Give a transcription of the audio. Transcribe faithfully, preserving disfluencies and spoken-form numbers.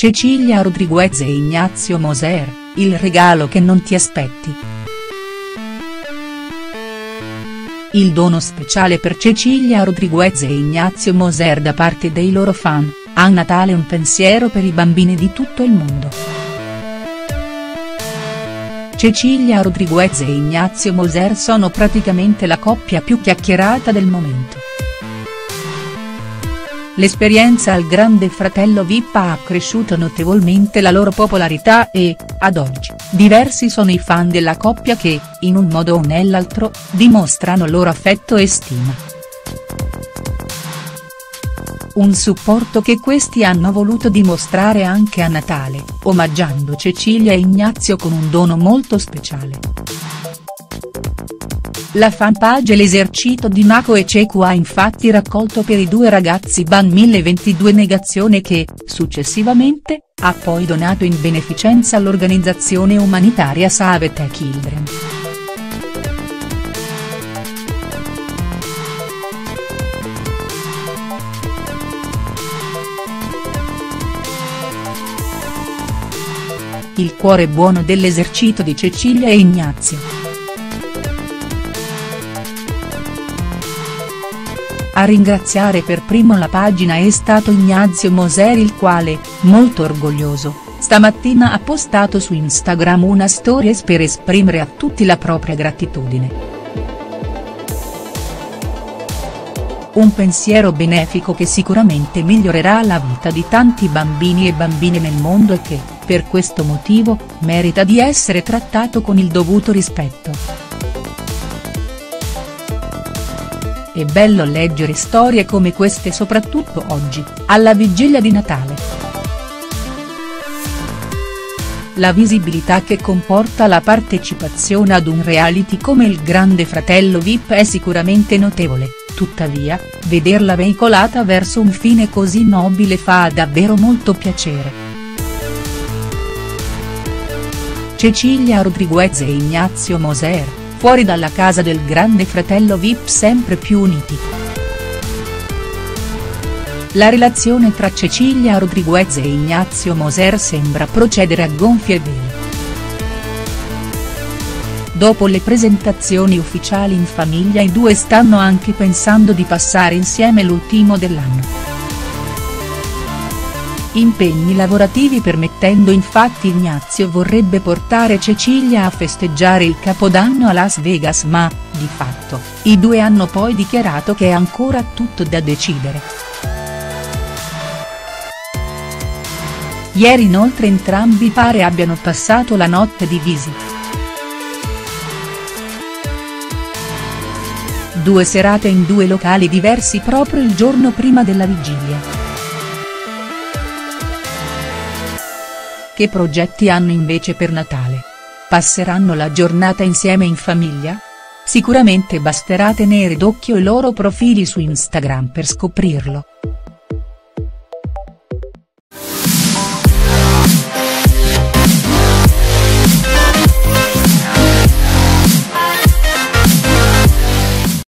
Cecilia Rodriguez e Ignazio Moser, il regalo che non ti aspetti. Il dono speciale per Cecilia Rodriguez e Ignazio Moser da parte dei loro fan, a Natale un pensiero per i bambini di tutto il mondo. Cecilia Rodriguez e Ignazio Moser sono praticamente la coppia più chiacchierata del momento. L'esperienza al Grande Fratello V I P ha accresciuto notevolmente la loro popolarità e, ad oggi, diversi sono i fan della coppia che, in un modo o nell'altro, dimostrano loro affetto e stima. Un supporto che questi hanno voluto dimostrare anche a Natale, omaggiando Cecilia e Ignazio con un dono molto speciale. La fanpage L'Esercito di Mako e Cecu ha infatti raccolto per i due ragazzi ben mille ventidue negazioni che, successivamente, ha poi donato in beneficenza all'organizzazione umanitaria Save the Children. Il cuore buono dell'esercito di Cecilia e Ignazio. A ringraziare per primo la pagina è stato Ignazio Moser, il quale, molto orgoglioso, stamattina ha postato su Instagram una stories per esprimere a tutti la propria gratitudine. Un pensiero benefico che sicuramente migliorerà la vita di tanti bambini e bambine nel mondo e che, per questo motivo, merita di essere trattato con il dovuto rispetto. È bello leggere storie come queste soprattutto oggi, alla vigilia di Natale. La visibilità che comporta la partecipazione ad un reality come il Grande Fratello V I P è sicuramente notevole, tuttavia, vederla veicolata verso un fine così nobile fa davvero molto piacere. Cecilia Rodriguez e Ignazio Moser, fuori dalla casa del Grande Fratello V I P sempre più uniti. La relazione tra Cecilia Rodriguez e Ignazio Moser sembra procedere a gonfie vele. Dopo le presentazioni ufficiali in famiglia i due stanno anche pensando di passare insieme l'ultimo dell'anno. Impegni lavorativi permettendo infatti Ignazio vorrebbe portare Cecilia a festeggiare il Capodanno a Las Vegas ma, di fatto, i due hanno poi dichiarato che è ancora tutto da decidere. Ieri inoltre entrambi pare abbiano passato la notte divisi. Due serate in due locali diversi proprio il giorno prima della vigilia. Che progetti hanno invece per Natale? Passeranno la giornata insieme in famiglia? Sicuramente basterà tenere d'occhio i loro profili su Instagram per scoprirlo.